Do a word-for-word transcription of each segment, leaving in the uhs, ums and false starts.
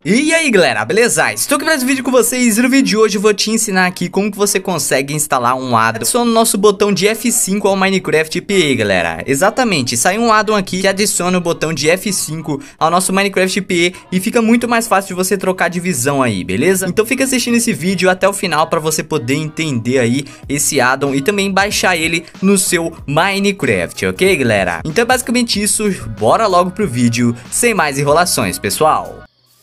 E aí galera, beleza? Estou aqui para esse vídeo com vocês e no vídeo de hoje eu vou te ensinar aqui como que você consegue instalar um addon. Adiciona o nosso botão de F cinco ao Minecraft P E, galera. Exatamente, sai um addon aqui que adiciona o botão de F cinco ao nosso Minecraft P E e fica muito mais fácil de você trocar de visão aí, beleza? Então fica assistindo esse vídeo até o final para você poder entender aí esse addon e também baixar ele no seu Minecraft, ok galera? Então é basicamente isso, bora logo pro vídeo, sem mais enrolações, pessoal.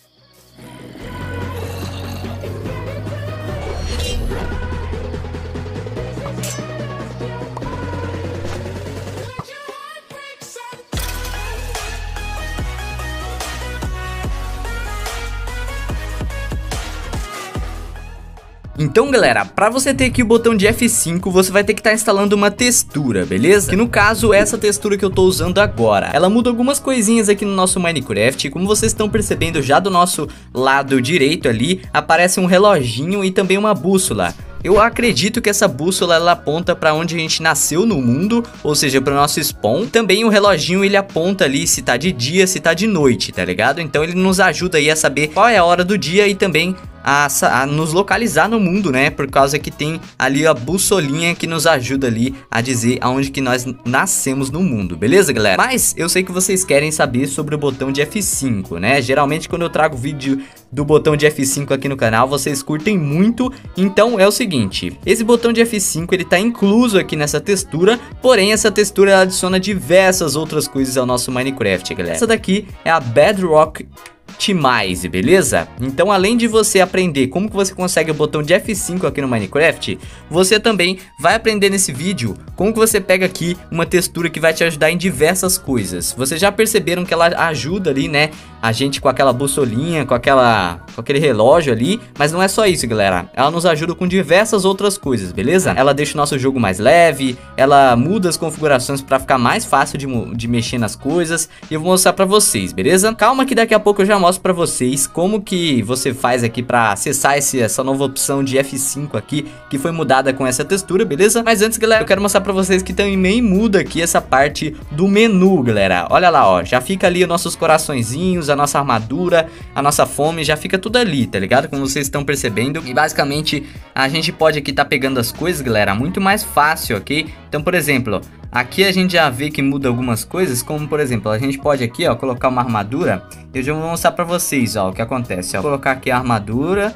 Então galera, pra você ter aqui o botão de F cinco, você vai ter que estar tá instalando uma textura, beleza? Que no caso é essa textura que eu tô usando agora. Ela muda algumas coisinhas aqui no nosso Minecraft. Como vocês estão percebendo já do nosso lado direito ali, aparece um reloginho e também uma bússola. Eu acredito que essa bússola ela aponta para onde a gente nasceu no mundo, ou seja, para o nosso spawn. Também o reloginho ele aponta ali se tá de dia, se tá de noite, tá ligado? Então ele nos ajuda aí a saber qual é a hora do dia e também a, a nos localizar no mundo, né? Por causa que tem ali a bussolinha que nos ajuda ali a dizer aonde que nós nascemos no mundo, beleza, galera? Mas eu sei que vocês querem saber sobre o botão de F cinco, né? Geralmente quando eu trago vídeo do botão de F cinco aqui no canal, vocês curtem muito. Então é o seguinte, esse botão de F cinco ele tá incluso aqui nessa textura, porém essa textura ela adiciona diversas outras coisas ao nosso Minecraft, galera. Essa daqui é a Bedrock Optimize, beleza? Então além de você aprender como que você consegue o botão de F cinco aqui no Minecraft, você também vai aprender nesse vídeo como que você pega aqui uma textura que vai te ajudar em diversas coisas. Vocês já perceberam que ela ajuda ali, né, a gente com aquela bussolinha, com aquela com aquele relógio ali, mas não é só isso, galera. Ela nos ajuda com diversas outras coisas, beleza? Ela deixa o nosso jogo mais leve, ela muda as configurações para ficar mais fácil de, de mexer nas coisas, e eu vou mostrar para vocês, beleza? Calma que daqui a pouco eu já mostro para vocês como que você faz aqui para acessar esse, essa nova opção de F cinco aqui, que foi mudada com essa textura, beleza? Mas antes, galera, eu quero mostrar para vocês que também muda aqui essa parte do menu, galera. Olha lá, ó, já fica ali os nossos coraçõezinhos, a nossa armadura, a nossa fome, já fica tudo ali, tá ligado? Como vocês estão percebendo. E basicamente a gente pode aqui tá pegando as coisas, galera, muito mais fácil, ok? Então, por exemplo, aqui a gente já vê que muda algumas coisas, como por exemplo, a gente pode aqui, ó, colocar uma armadura. Eu já vou mostrar pra vocês, ó, o que acontece, ó. Vou colocar aqui a armadura,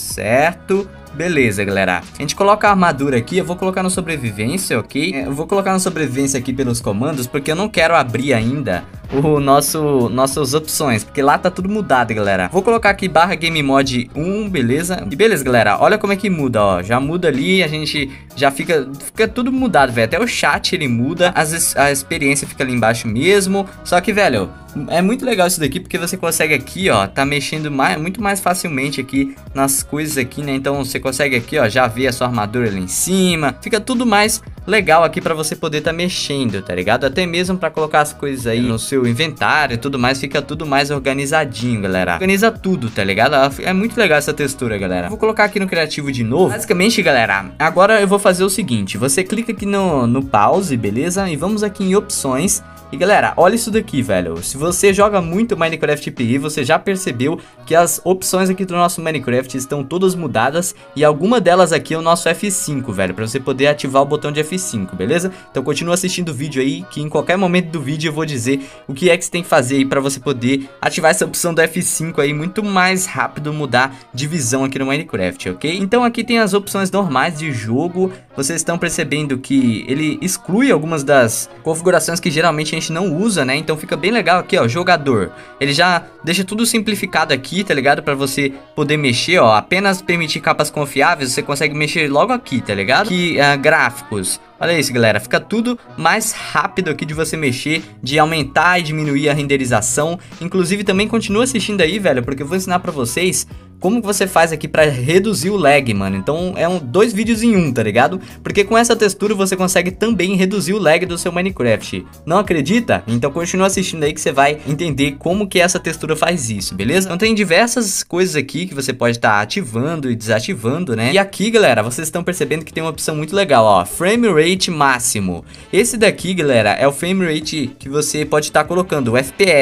certo? Beleza, galera. A gente coloca a armadura aqui, eu vou colocar no sobrevivência, ok? Eu vou colocar no sobrevivência aqui pelos comandos, porque eu não quero abrir ainda o nosso, nossas opções, porque lá tá tudo mudado, galera. Vou colocar aqui barra game mod um, beleza? E beleza, galera, olha como é que muda, ó. Já muda ali, a gente já fica, fica tudo mudado, velho. Até o chat ele muda, as, a experiência fica ali embaixo mesmo. Só que, velho, é muito legal isso daqui, porque você consegue aqui, ó, tá mexendo mais, muito mais facilmente aqui nas coisas aqui, né? Então você consegue aqui, ó, já ver a sua armadura ali em cima. Fica tudo mais legal aqui pra você poder tá mexendo, tá ligado? Até mesmo pra colocar as coisas aí no seu inventário e tudo mais, fica tudo mais organizadinho, galera. Organiza tudo, tá ligado? É muito legal essa textura, galera. Vou colocar aqui no criativo de novo. Basicamente, galera, agora eu vou fazer o seguinte. Você clica aqui no, no pause, beleza? E vamos aqui em opções. E galera, olha isso daqui, velho. Se você joga muito Minecraft P E, você já percebeu que as opções aqui do nosso Minecraft estão todas mudadas. E alguma delas aqui é o nosso F cinco, velho, pra você poder ativar o botão de F cinco, beleza? Então continua assistindo o vídeo aí, que em qualquer momento do vídeo eu vou dizer o que é que você tem que fazer aí pra você poder ativar essa opção do F cinco aí, muito mais rápido mudar de visão aqui no Minecraft, ok? Então aqui tem as opções normais de jogo. Vocês estão percebendo que ele exclui algumas das configurações que geralmente a gente não usa, né? Então fica bem legal aqui, ó, jogador. Ele já deixa tudo simplificado aqui, tá ligado? Pra você poder mexer, ó, apenas permitir capas confiáveis, você consegue mexer logo aqui, tá ligado? Aqui, uh, gráficos. Olha isso, galera, fica tudo mais rápido aqui de você mexer, de aumentar e diminuir a renderização. Inclusive também continua assistindo aí, velho, porque eu vou ensinar pra vocês como que você faz aqui pra reduzir o lag, mano. Então é um, dois vídeos em um, tá ligado? Porque com essa textura você consegue também reduzir o lag do seu Minecraft. Não acredita? Então continua assistindo aí que você vai entender como que essa textura faz isso, beleza? Então tem diversas coisas aqui que você pode estar tá ativando e desativando, né? E aqui, galera, vocês estão percebendo que tem uma opção muito legal, ó, Frame Rate máximo. Esse daqui, galera, é o frame rate que você pode estar tá colocando, o F P S.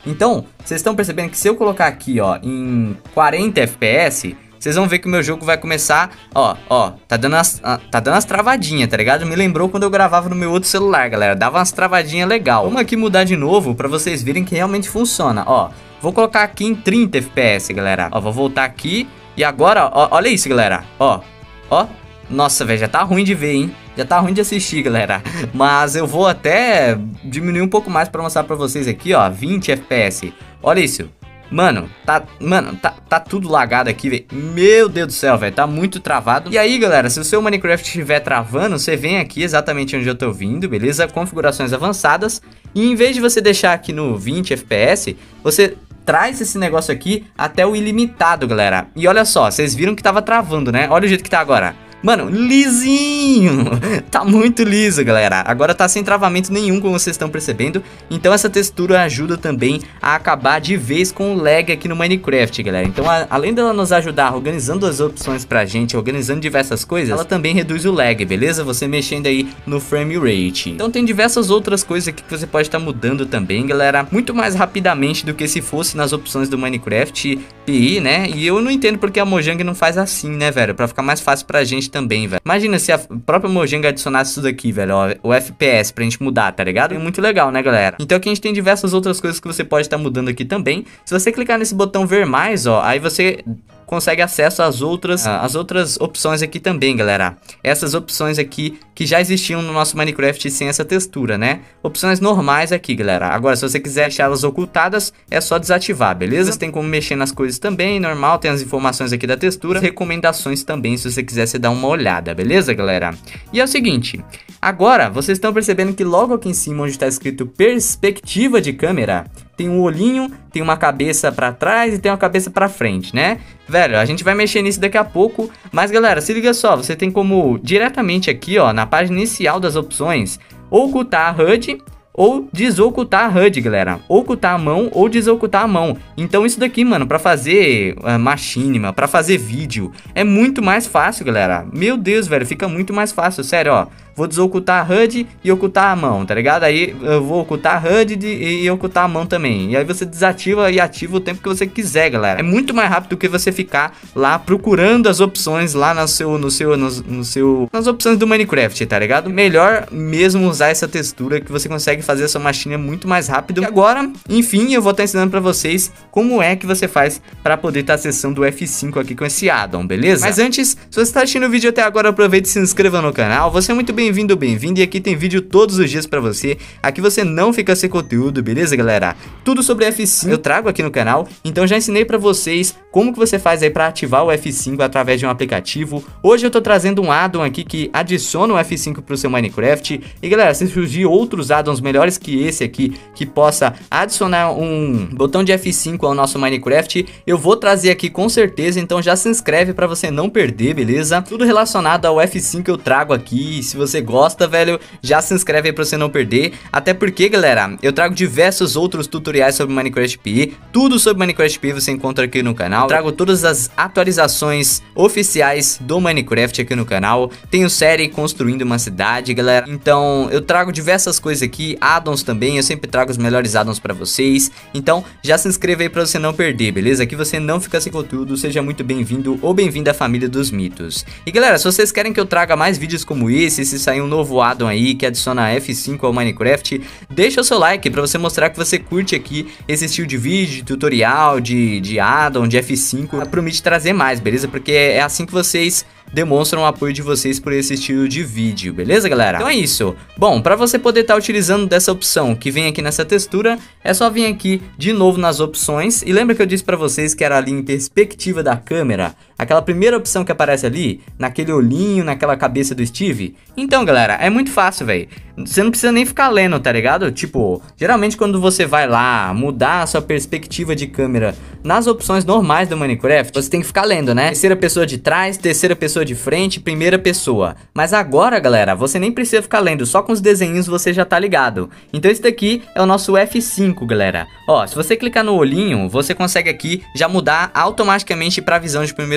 Então, vocês estão percebendo que se eu colocar aqui, ó, em quarenta F P S, vocês vão ver que o meu jogo vai começar, ó, ó, tá dando as, tá dando as travadinhas, tá ligado? Me lembrou quando eu gravava no meu outro celular, galera, dava umas travadinhas legal. Vamos aqui mudar de novo pra vocês verem que realmente funciona, ó. Vou colocar aqui em trinta F P S, galera, ó, vou voltar aqui e agora, ó, olha isso, galera, ó, ó. Nossa, velho, já tá ruim de ver, hein? Já tá ruim de assistir, galera. Mas eu vou até diminuir um pouco mais pra mostrar pra vocês aqui, ó, vinte F P S. Olha isso. Mano, tá, mano, tá, tá tudo lagado aqui, velho. Meu Deus do céu, velho, tá muito travado. E aí, galera, se o seu Minecraft estiver travando, você vem aqui exatamente onde eu tô vindo, beleza? Configurações avançadas. E em vez de você deixar aqui no vinte F P S, você traz esse negócio aqui até o ilimitado, galera. E olha só, vocês viram que tava travando, né? Olha o jeito que tá agora. Mano, lisinho, tá muito liso, galera. Agora tá sem travamento nenhum, como vocês estão percebendo. Então essa textura ajuda também a acabar de vez com o lag aqui no Minecraft, galera. Então a, além dela nos ajudar organizando as opções pra gente, organizando diversas coisas, ela também reduz o lag, beleza? Você mexendo aí no frame rate. Então tem diversas outras coisas aqui que você pode estar mudando também, galera. Muito mais rapidamente do que se fosse nas opções do Minecraft P I, né? E eu não entendo porque a Mojang não faz assim, né, velho? Pra ficar mais fácil pra gente também, velho. Imagina se a própria Mojang adicionasse isso daqui, velho, ó, o F P S pra gente mudar, tá ligado? É muito legal, né, galera? Então aqui a gente tem diversas outras coisas que você pode estar mudando aqui também. Se você clicar nesse botão ver mais, ó, aí você consegue acesso às outras, às outras opções aqui também, galera. Essas opções aqui que já existiam no nosso Minecraft sem essa textura, né? Opções normais aqui, galera. Agora, se você quiser deixá-las ocultadas, é só desativar, beleza? Você tem como mexer nas coisas também, normal. Tem as informações aqui da textura, recomendações também, se você quiser você dar uma olhada, beleza, galera? E é o seguinte, agora, vocês estão percebendo que logo aqui em cima, onde está escrito perspectiva de câmera, tem um olhinho, tem uma cabeça pra trás e tem uma cabeça pra frente, né? Velho, a gente vai mexer nisso daqui a pouco. Mas, galera, se liga só, você tem como diretamente aqui, ó, na página inicial das opções, ocultar a H U D ou desocultar a H U D, galera. Ocultar a mão ou desocultar a mão. Então isso daqui, mano, pra fazer uh, machinima, pra fazer vídeo, é muito mais fácil, galera. Meu Deus, velho, fica muito mais fácil, sério, ó. Vou desocultar a H U D e ocultar a mão, tá ligado? Aí eu vou ocultar a H U D e, e ocultar a mão também. E aí você desativa e ativa o tempo que você quiser, galera. É muito mais rápido do que você ficar lá procurando as opções lá no seu, no seu, no, no seu, nas opções do Minecraft, tá ligado? Melhor mesmo usar essa textura que você consegue fazer a sua machinha muito mais rápido. E agora, enfim, eu vou estar ensinando pra vocês como é que você faz pra poder estar acessando o F cinco aqui com esse addon, beleza? Mas antes, se você está assistindo o vídeo até agora, aproveite e se inscreva no canal. Você é muito bem Bem-vindo, bem-vindo, e aqui tem vídeo todos os dias pra você. Aqui você não fica sem conteúdo, beleza, galera? Tudo sobre F cinco eu trago aqui no canal, então já ensinei pra vocês como que você faz aí pra ativar o F cinco através de um aplicativo. Hoje eu tô trazendo um addon aqui que adiciona o F cinco pro seu Minecraft. E galera, se surgir outros addons melhores que esse aqui, que possa adicionar um botão de F cinco ao nosso Minecraft, eu vou trazer aqui com certeza, então já se inscreve pra você não perder, beleza? Tudo relacionado ao F cinco eu trago aqui, se você gosta, velho, já se inscreve aí pra você não perder. Até porque, galera, eu trago diversos outros tutoriais sobre Minecraft P I. Tudo sobre Minecraft P I você encontra aqui no canal. Trago todas as atualizações oficiais do Minecraft aqui no canal. Tenho série Construindo uma Cidade, galera. Então, eu trago diversas coisas aqui, addons também. Eu sempre trago os melhores addons pra vocês. Então, já se inscreve aí pra você não perder, beleza? Aqui você não fica sem conteúdo. Seja muito bem-vindo ou bem-vinda à família dos mitos. E, galera, se vocês querem que eu traga mais vídeos como esse, se sair um novo addon aí que adiciona F cinco ao Minecraft, deixa o seu like pra você mostrar que você curte aqui esse estilo de vídeo, de tutorial, de, de addon, de F cinco. Eu prometo trazer mais, beleza? Porque é assim que vocês demonstram o apoio de vocês por esse estilo de vídeo, beleza, galera? Então é isso. Bom, para você poder estar tá utilizando dessa opção que vem aqui nessa textura, é só vir aqui de novo nas opções. E lembra que eu disse para vocês que era ali em perspectiva da câmera? Aquela primeira opção que aparece ali, naquele olhinho, naquela cabeça do Steve? Então, galera, é muito fácil, velho. Você não precisa nem ficar lendo, tá ligado? Tipo, geralmente quando você vai lá mudar a sua perspectiva de câmera nas opções normais do Minecraft, você tem que ficar lendo, né? Terceira pessoa de trás, terceira pessoa de frente, primeira pessoa. Mas agora, galera, você nem precisa ficar lendo, só com os desenhos você já tá ligado. Então esse daqui é o nosso F cinco, galera. Ó, se você clicar no olhinho, você consegue aqui já mudar automaticamente pra visão de primeira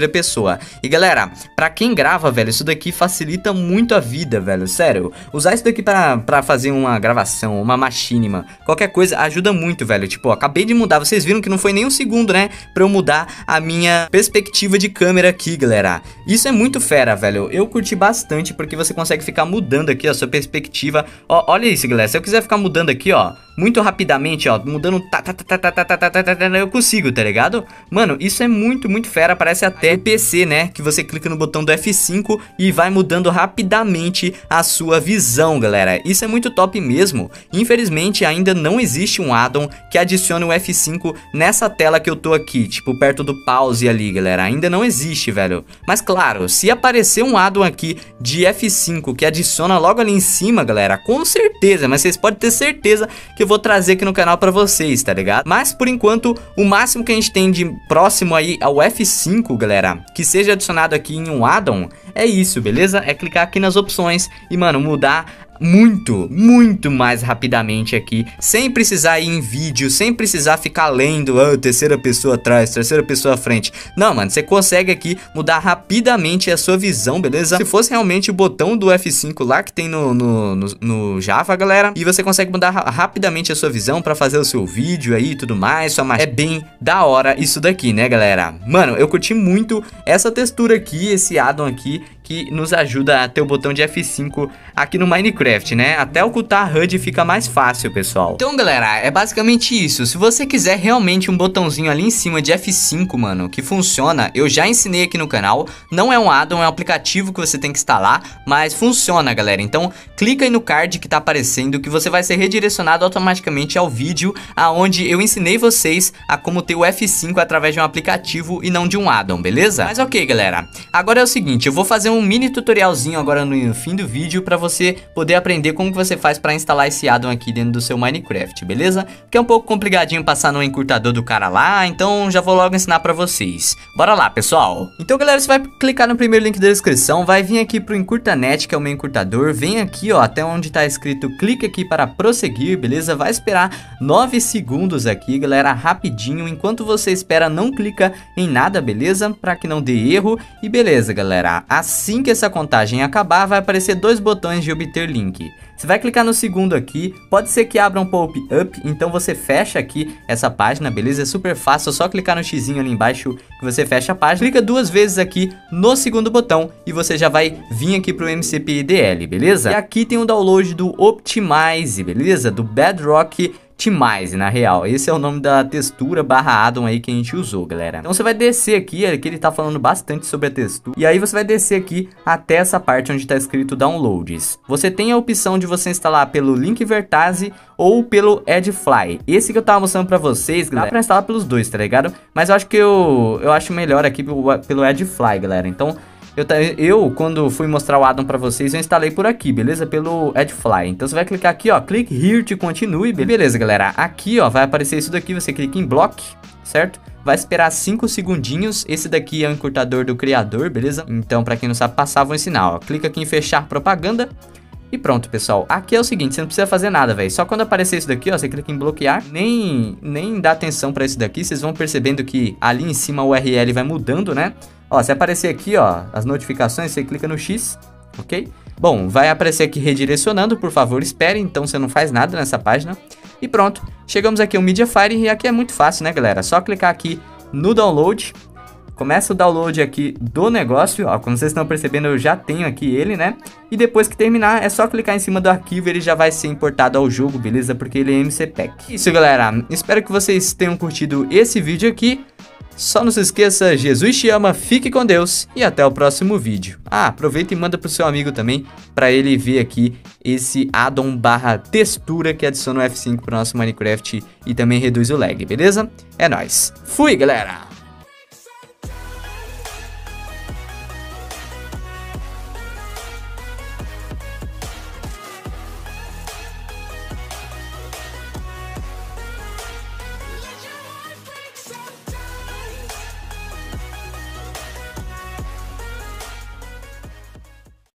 terceira pessoa. E galera, pra quem grava, velho, isso daqui facilita muito a vida, velho, sério. Usar isso daqui pra, pra fazer uma gravação, uma machinima, qualquer coisa, ajuda muito, velho. Tipo, ó, acabei de mudar, vocês viram que não foi nem um segundo, né, pra eu mudar a minha perspectiva de câmera aqui, galera. Isso é muito fera, velho. Eu curti bastante porque você consegue ficar mudando aqui a sua perspectiva. Ó, olha isso, galera. Se eu quiser ficar mudando aqui, ó, muito rapidamente, ó, mudando, tá, tá, tá, tá, tá, tá, tá, tá, tá, eu consigo, tá ligado? Mano, isso é muito, muito fera. Parece até P C, né? Que você clica no botão do F cinco e vai mudando rapidamente a sua visão, galera. Isso é muito top mesmo. Infelizmente, ainda não existe um addon que adicione o F cinco nessa tela que eu tô aqui, tipo, perto do pause ali, galera. Ainda não existe, velho. Mas claro, se aparecer um addon aqui de F cinco que adiciona logo ali em cima, galera, com certeza, mas vocês podem ter certeza que eu vou trazer aqui no canal pra vocês, tá ligado? Mas por enquanto, o máximo que a gente tem de próximo aí ao F cinco, galera, que seja adicionado aqui em um addon, é isso, beleza? É clicar aqui nas opções e, mano, mudar muito, muito mais rapidamente aqui, sem precisar ir em vídeo, sem precisar ficar lendo, ah, terceira pessoa atrás, terceira pessoa à frente. Não, mano, você consegue aqui mudar rapidamente a sua visão, beleza? Se fosse realmente o botão do F cinco lá que tem no, no, no, no Java, galera, e você consegue mudar ra rapidamente a sua visão pra fazer o seu vídeo aí e tudo mais, sua é bem da hora isso daqui, né, galera? Mano, eu curti muito essa textura aqui, esse addon aqui, que nos ajuda a ter o botão de F cinco aqui no Minecraft, né? Até ocultar a H U D fica mais fácil, pessoal. Então, galera, é basicamente isso. Se você quiser realmente um botãozinho ali em cima de F cinco, mano, que funciona, eu já ensinei aqui no canal. Não é um addon, é um aplicativo que você tem que instalar, mas funciona, galera. Então, clica aí no card que tá aparecendo, que você vai ser redirecionado automaticamente ao vídeo aonde eu ensinei vocês a como ter o F cinco através de um aplicativo e não de um addon, beleza? Mas ok, galera. Agora é o seguinte, eu vou fazer um um mini tutorialzinho agora no fim do vídeo pra você poder aprender como que você faz pra instalar esse addon aqui dentro do seu Minecraft, beleza? Porque é um pouco complicadinho passar no encurtador do cara lá, então já vou logo ensinar pra vocês. Bora lá, pessoal! Então, galera, você vai clicar no primeiro link da descrição, vai vir aqui pro Encurtanet, que é o meu encurtador, vem aqui, ó, até onde tá escrito clique aqui para prosseguir, beleza? Vai esperar nove segundos aqui, galera, rapidinho. Enquanto você espera, não clica em nada, beleza? Pra que não dê erro. E beleza, galera, assim Assim que essa contagem acabar, vai aparecer dois botões de obter link. Você vai clicar no segundo aqui, pode ser que abra um pop-up, então você fecha aqui essa página, beleza? É super fácil, é só clicar no xizinho ali embaixo que você fecha a página. Clica duas vezes aqui no segundo botão e você já vai vir aqui pro M C P I D L, beleza? E aqui tem o download do Optimize, beleza? Do Bedrock Optimize, na real, esse é o nome da textura barra addon aí que a gente usou, galera. Então você vai descer aqui, aqui ele tá falando bastante sobre a textura. E aí você vai descer aqui até essa parte onde tá escrito Downloads. Você tem a opção de você instalar pelo Link Vertase ou pelo Edfly. Esse que eu tava mostrando pra vocês, galera, dá pra instalar pelos dois, tá ligado? Mas eu acho que eu, eu acho melhor aqui pelo, pelo Edfly, galera. Então Eu, eu, quando fui mostrar o addon pra vocês, eu instalei por aqui, beleza? Pelo Edfly. Então você vai clicar aqui, ó, click here to continue, beleza, galera? Aqui, ó, vai aparecer isso daqui, você clica em block, certo? Vai esperar cinco segundinhos, esse daqui é o encurtador do criador, beleza? Então, pra quem não sabe passar, vou ensinar, ó. Clica aqui em fechar propaganda. E pronto, pessoal, aqui é o seguinte, você não precisa fazer nada, velho. Só quando aparecer isso daqui, ó, você clica em bloquear. Nem, nem dá atenção pra isso daqui, vocês vão percebendo que ali em cima o U R L vai mudando, né? Ó, se aparecer aqui, ó, as notificações, você clica no X, ok? Bom, vai aparecer aqui redirecionando, por favor, espere, então você não faz nada nessa página. E pronto, chegamos aqui ao Mediafire e aqui é muito fácil, né, galera? Só clicar aqui no download. Começa o download aqui do negócio, ó, como vocês estão percebendo, eu já tenho aqui ele, né? E depois que terminar, é só clicar em cima do arquivo, ele já vai ser importado ao jogo, beleza? Porque ele é M C Pack. Isso, galera, espero que vocês tenham curtido esse vídeo aqui. Só não se esqueça, Jesus te ama, fique com Deus e até o próximo vídeo. Ah, aproveita e manda pro seu amigo também, para ele ver aqui esse addon barra textura que adiciona o F cinco pro nosso Minecraft e também reduz o lag, beleza? É nóis. Fui, galera!